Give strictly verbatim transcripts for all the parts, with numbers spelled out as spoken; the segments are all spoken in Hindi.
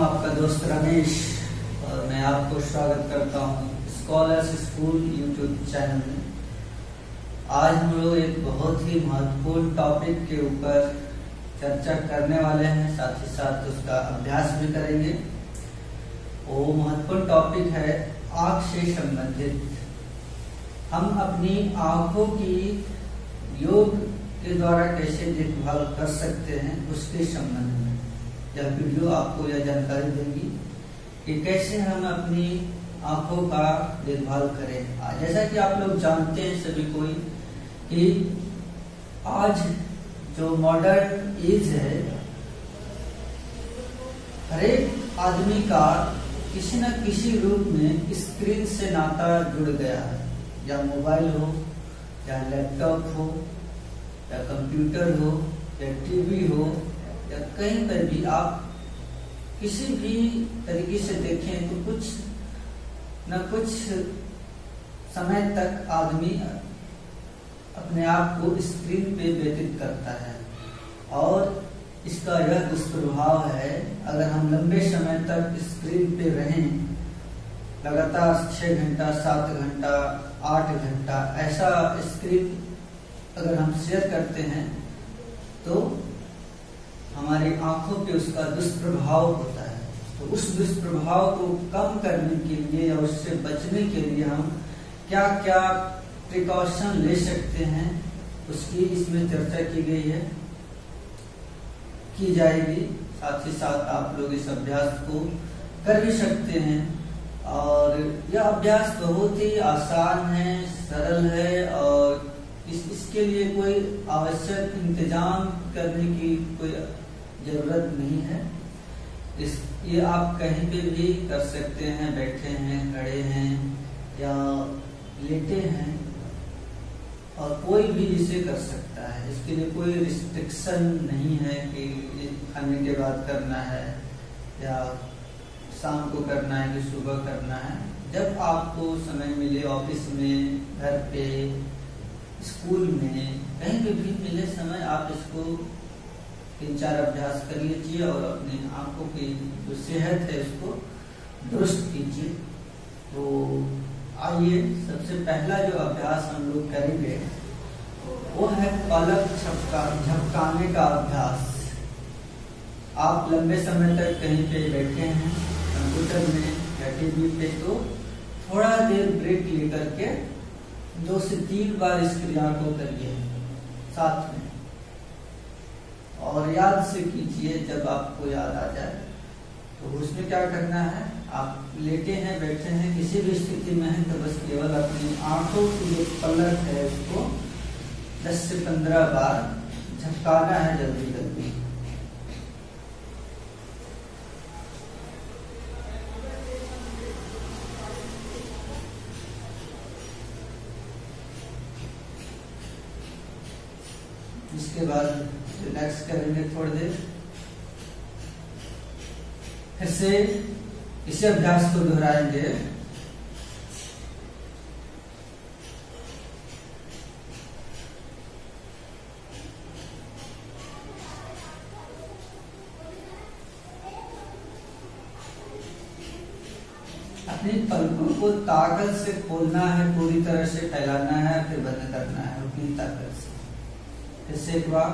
हूं आपका दोस्त रमेश और मैं आपको स्वागत करता हूं स्कॉलर्स स्कूल यूट्यूब चैनल में। आज हम लोग एक बहुत ही महत्वपूर्ण टॉपिक के ऊपर चर्चा करने वाले हैं, साथ ही साथ उसका अभ्यास भी करेंगे। वो महत्वपूर्ण टॉपिक है आँख से संबंधित। हम अपनी आँखों की योग के द्वारा कैसे देखभाल कर सकते हैं उसके संबंध में यह वीडियो आपको यह जानकारी देगी कि कैसे हम अपनी आंखों का देखभाल करें। जैसा कि आप लोग जानते हैं सभी कोई कि आज जो मॉडर्न एज है, हर एक आदमी का किसी न किसी रूप में स्क्रीन से नाता जुड़ गया है, या मोबाइल हो या लैपटॉप हो या कंप्यूटर हो या टीवी हो या कहीं पर भी आप किसी भी तरीके से देखें तो कुछ न कुछ समय तक आदमी अपने आप को स्क्रीन पे व्यतीत करता है। और इसका यह दुष्प्रभाव है, अगर हम लंबे समय तक स्क्रीन पे रहें, लगातार छह घंटा सात घंटा आठ घंटा ऐसा स्क्रीन अगर हम शेयर करते हैं तो हमारी आंखों पे उसका दुष्प्रभाव होता है। तो उस दुष्प्रभाव को कम करने के लिए या उससे बचने के लिए हम क्या क्या प्रिकॉशन ले सकते हैं उसकी इसमें चर्चा की गई है, की जाएगी। साथ ही साथ आप लोग इस अभ्यास को कर भी सकते हैं और यह अभ्यास बहुत ही आसान है, सरल है और इस इसके लिए कोई आवश्यक इंतजाम करने की कोई जरूरत नहीं है। इस ये आप कहीं पे भी कर सकते हैं, बैठे हैं, खड़े हैं या लेटे हैं, और कोई भी इसे कर सकता है। इसके लिए कोई रिस्ट्रिक्शन नहीं है कि खाने के बाद करना है या शाम को करना है कि सुबह करना है। जब आपको समय मिले, ऑफिस में, घर पे, स्कूल में, कहीं पे भी मिले समय, आप इसको तीन चार अभ्यास कर लीजिए और अपनी आंखों की जो सेहत है उसको दुरुस्त कीजिए। तो आइए, सबसे पहला जो अभ्यास हम लोग करेंगे वो है पलक झपका झपकाने का अभ्यास। आप लंबे समय तक कहीं पे बैठे हैं, कंप्यूटर में या टीवी पे, तो थोड़ा देर ब्रेक लेकर के दो से तीन बार इस क्रिया को करिए साथ में, और याद से कीजिए। जब आपको याद आ जाए तो उसमें क्या करना है, आप लेटे हैं, बैठे हैं, किसी भी स्थिति में हैं, तो बस केवल अपनी आंखों की जो पलक है उसको दस से पंद्रह बार झपकाना है, जल्दी जल्दी। इसके बाद रिलैक्स करेंगे थोड़ी देर, फिर से इसी अभ्यास को दोहराएंगे। अपनी पलकों को ताकत से खोलना है, पूरी तरह से फैलाना है, फिर बंद करना है उतनी ताकत से। इससे एक बार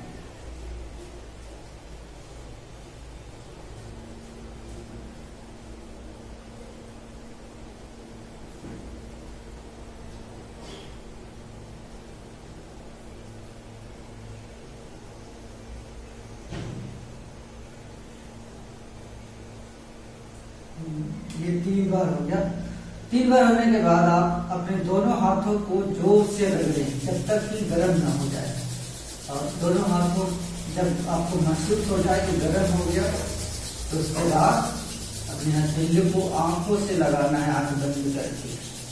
ये तीन बार हो गया। तीन बार होने के बाद आप अपने दोनों हाथों को जोर से रगड़ें जब तक कि गर्म ना हो जाए, और दोनों हाथों जब आपको महसूस हो जाए कि गर्म हो गया तो उसके बाद अपने हथेली को आंखों से लगाना है, आंख बंद करके,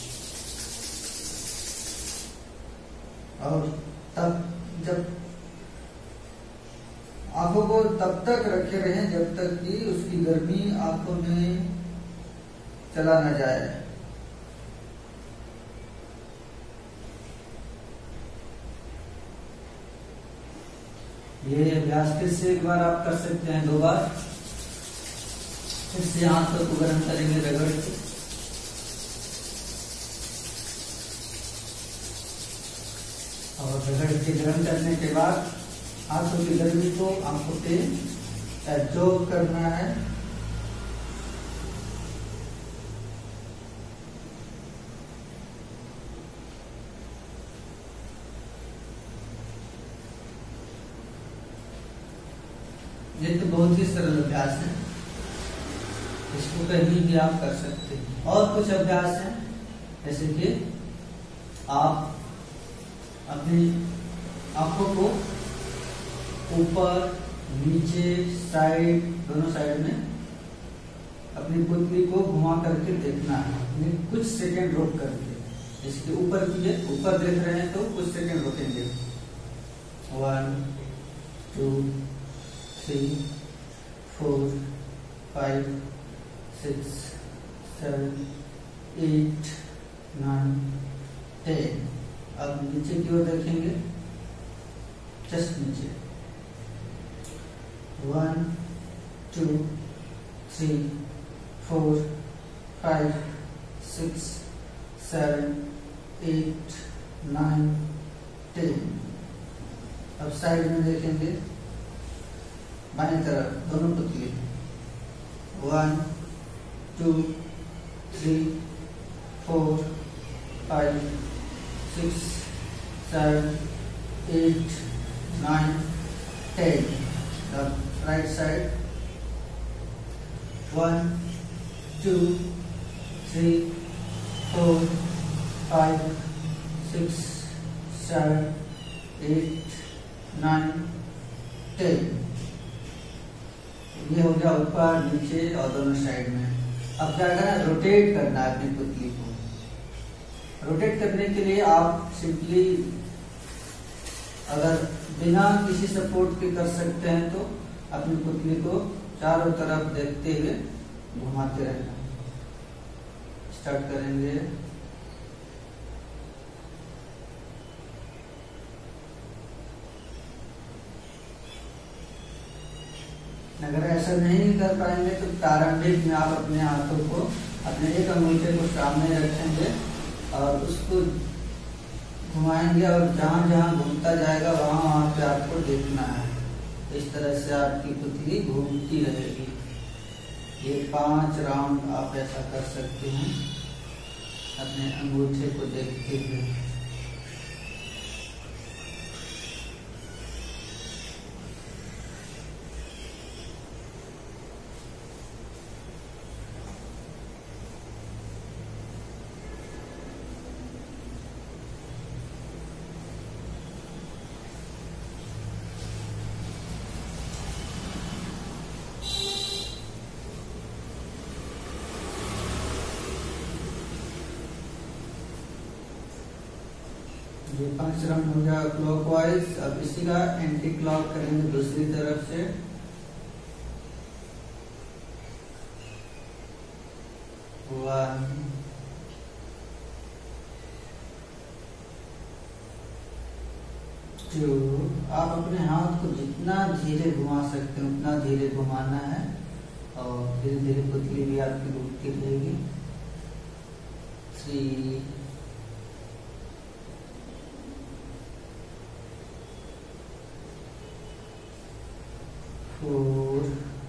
और तब जब आंखों को तब तक रखे रहें जब तक कि उसकी गर्मी आंखों में चला न जाए। ये अभ्यास फिर से एक बार आप कर सकते हैं, दो बार। इससे हाथों को गर्म करेंगे रगड़ के। और रगड़ के गर्म करने के बाद हाथों की गर्मी को आंखों पे एब्जॉर्ब करना है। ये तो बहुत ही सरल अभ्यास है, इसको कहीं भी आप कर सकते हैं। और कुछ अभ्यास हैं, जैसे कि आप अपनी आंखों को ऊपर नीचे साइड दोनों साइड में अपनी पुतली को घुमा करके देखना है, कुछ सेकंड रोक करके। इसके ऊपर कीजिए, ऊपर देख रहे हैं तो कुछ सेकंड रोकेंगे। One two three four five six seven eight nine ten. अब नीचे की ओर देखेंगे, जस्ट नीचे। One two three four five six seven eight nine ten. अब साइड में देखेंगे, बाएं तरफ दोनों पुतली। One two three four five six seven eight nine ten. अब right side. One two three four five six seven eight nine ten. ये हो गया ऊपर नीचे और दोनों साइड में। अब क्या करना है, रोटेट करना है अपनी पुतली को। रोटेट करने के लिए आप सिंपली अगर बिना किसी सपोर्ट के कर सकते हैं तो अपनी पुतली को चारों तरफ देखते हुए घुमाते रहना। स्टार्ट करेंगे। अगर ऐसा नहीं कर पाएंगे तो प्रारंभिक में आप अपने हाथों को, अपने एक अंगूठे को सामने रखेंगे और उसको घुमाएंगे और जहां जहां घूमता जाएगा वहां वहां पे आपको देखना है। इस तरह से आपकी पुतली घूमती रहेगी। ये पांच राउंड आप ऐसा कर सकते हैं अपने अंगूठे को देखते हुए। ये पांच राउंड हो गया क्लॉकवाइज। अब इसी का एंटी क्लॉक करेंगे दूसरी तरफ से। One two. आप अपने हाथ को जितना धीरे घुमा सकते हैं उतना धीरे घुमाना है और धीरे धीरे पुतली भी आपकी घूमती रहेगी। Three four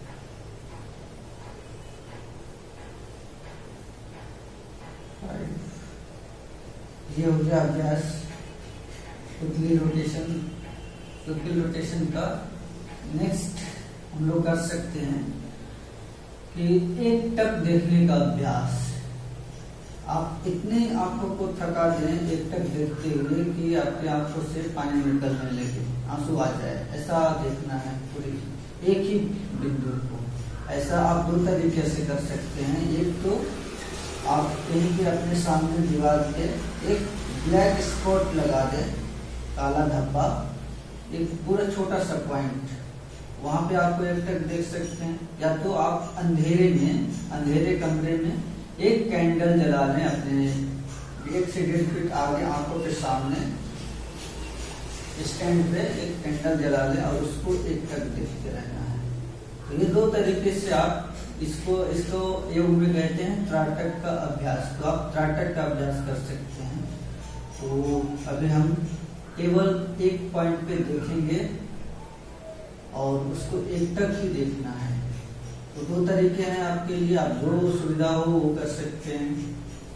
five. ये हो गया अभ्यास पुतली रोटेशन। पुतली रोटेशन का नेक्स्ट हम लोग कर सकते हैं कि एक टक देखने का अभ्यास। आप इतने आंखों को थका दें एक टक देखते हुए कि आपकी आंखों से पानी निकलने लगे, आंसू आ जाए, ऐसा देखना है पूरी एक ही बिंदु को। ऐसा आप दो तरीके से कर सकते हैं। एक तो आप कहीं भी अपने सामने दीवार पे एक ब्लैक स्पॉट लगा दें, काला धब्बा, एक पूरा छोटा सा पॉइंट, वहां पे आपको एक टक देख सकते हैं। या तो आप अंधेरे में, अंधेरे कमरे में एक कैंडल जला लें, अपने एक से डेढ़ फीट आगे आंखों के सामने स्टैंड पे एक कैंडल जला लें और उसको एक टक देखते रहना है। तो ये दो तरीके से आप इसको इसको योग में कहते हैं त्राटक का अभ्यास। तो आप त्राटक का अभ्यास कर सकते हैं। तो अभी हम केवल एक पॉइंट पे देखेंगे और उसको एक तक ही देखना है। तो दो तरीके हैं आपके लिए, आप जो सुविधा हो वो कर सकते हैं।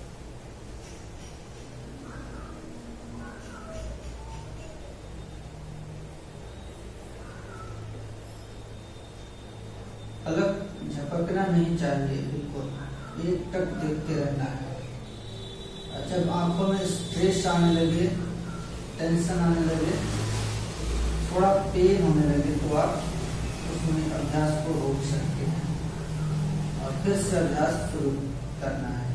अलग झपकना नहीं चाहिए, बिल्कुल एक टक देखते रहना है। जब आंखों में स्ट्रेस आने लगे, टेंशन आने लगे, थोड़ा पेन होने लगे तो आप उसमें अभ्यास को रोक सकते हैं और फिर से अभ्यास शुरू करना है।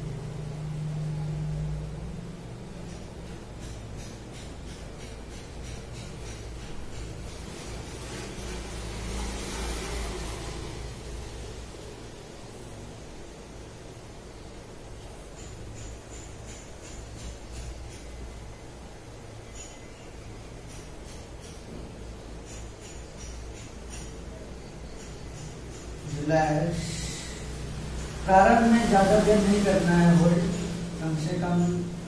प्रारंभ में ज्यादा देर नहीं करना है होल्ड, कम से कम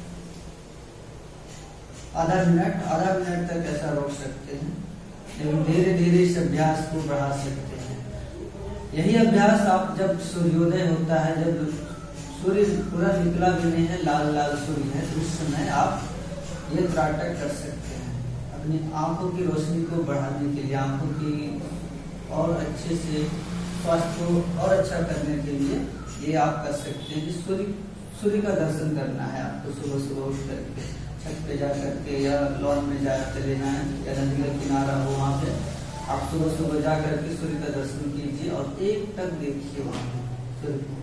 आधा मिनट आधा मिनट तक ऐसा रोक सकते हैं, लेकिन धीरे धीरे इस अभ्यास को बढ़ा सकते हैं। यही अभ्यास आप जब सूर्योदय होता है, जब सूर्य पूरा निकला भी नहीं है, लाल लाल सूर्य है, तो उस समय आप ये त्राटक कर सकते हैं अपनी आंखों की रोशनी को बढ़ाने के लिए, आंखों की और अच्छे से स्वास्थ्य को और अच्छा करने के लिए ये आप कर सकते हैं। सूर्य सूर्य का दर्शन करना है आपको सुबह सुबह उठ करके, छत पे जा करके या लॉन में जा चले जाए या नदी का किनारा हो, वहाँ पे आप सुबह सुबह जा करके सूर्य का दर्शन कीजिए और एक टक देखिए वहाँ पे सूर्य को।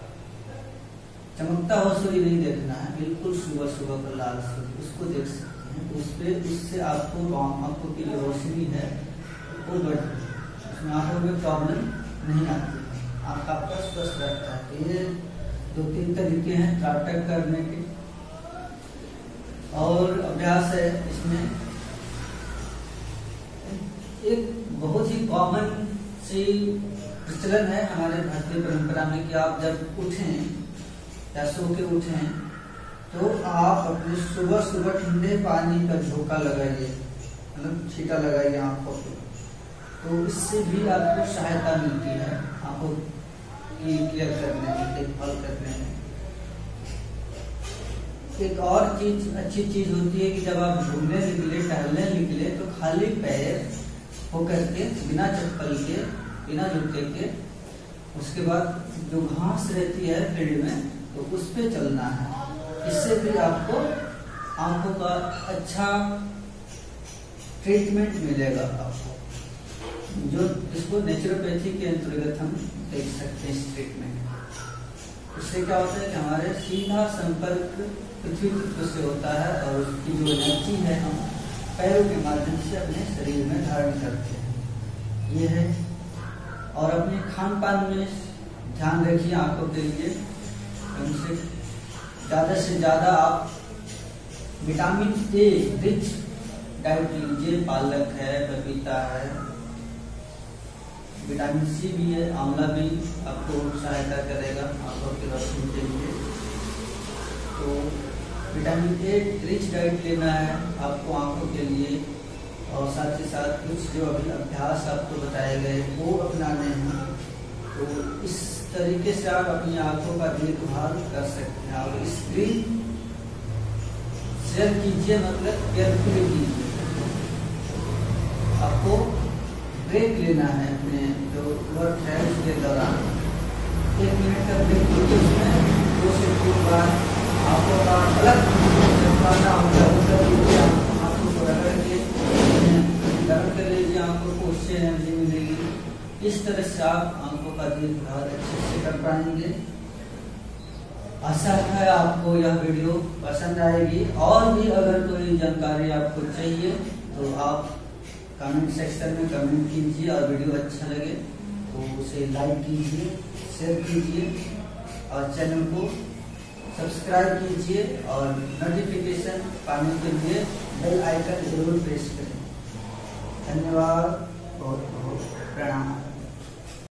चमकता हुआ सूर्य नहीं देखना है, बिल्कुल सुबह सुबह का लाल सूर्य, उसको देख सकते हैं। तो उस पे उससे आपको आंखों की जो रोशनी है वो बढ़, उसमें आंखों में प्रॉब्लम नहीं आती, आंख आपका स्वस्थ रहता है। तो ये दो तीन तरीके हैं त्राटक करने के। और अभ्यास है इसमें एक बहुत ही कॉमन सी प्रचलन है हमारे भारतीय परंपरा में कि आप जब उठें या सो के उठें तो आप अपने सुबह सुबह ठंडे पानी का झोंका लगाइए, मतलब छींटा लगाइए आंखों पे। तो इससे भी आपको सहायता मिलती है आंखों की क्लियर करने में, देखभाल करने में। एक और चीज अच्छी चीज होती है कि जब आप घूमने निकले, टहलने निकले, तो खाली पैर होकर के, बिना चप्पल के, बिना जूते के, उसके बाद जो घास रहती है फील्ड में, तो उस पे चलना है। इससे भी आपको आंखों का अच्छा ट्रीटमेंट मिलेगा आपको, जो इसको नेचुरोपैथी के अंतर्गत हम देख सकते हैं इस ट्रीटमेंट। इससे क्या होता है कि हमारे सीधा संपर्क पृथ्वी तत्व से होता है और उसकी जो एनर्जी है हम पैरों के माध्यम से अपने शरीर में धारण करते हैं, ये है। और अपने खान पान में ध्यान रखिए आंखों के लिए, कम से ज्यादा से ज्यादा आप विटामिन ए रिच डाइट लीजिए, पालक है, पपीता है, विटामिन सी भी है, आंवला भी आपको सहायता करेगा आंखों की रोशनी के लिए। तो विटामिन ए रिच डाइट लेना है आपको आंखों के लिए, और साथ ही साथ कुछ जो अभी अभ्यास आपको बताए गए वो अपनाने हैं। तो इस तरीके से आप अपनी आंखों का देखभाल कर सकते हैं। और स्क्रीन शेयर कीजिए, मतलब केयरफुली कीजिए। आपको ब्रेक लेना है अपने जो वर्क है उसके दौरान, एक मिनट का ब्रेक लीजिए, उसमें दो से तीन बार आंखों का अलग करना होता है, आंखों को रगड़ के गर्म कर लीजिए आंखों को, उससे एनर्जी मिलेगी। इस तरह से आप आंखों का देखभाल अच्छे से कर पाएंगे। आशा है आपको यह वीडियो पसंद आएगी। और भी अगर कोई जानकारी आपको चाहिए तो आप कमेंट सेक्शन में कमेंट कीजिए, और वीडियो अच्छा लगे तो उसे लाइक कीजिए, शेयर कीजिए, और चैनल को सब्सक्राइब कीजिए, और नोटिफिकेशन पाने के लिए बेल आइकन जरूर प्रेस करें। धन्यवाद, बहुत बहुत प्रणाम।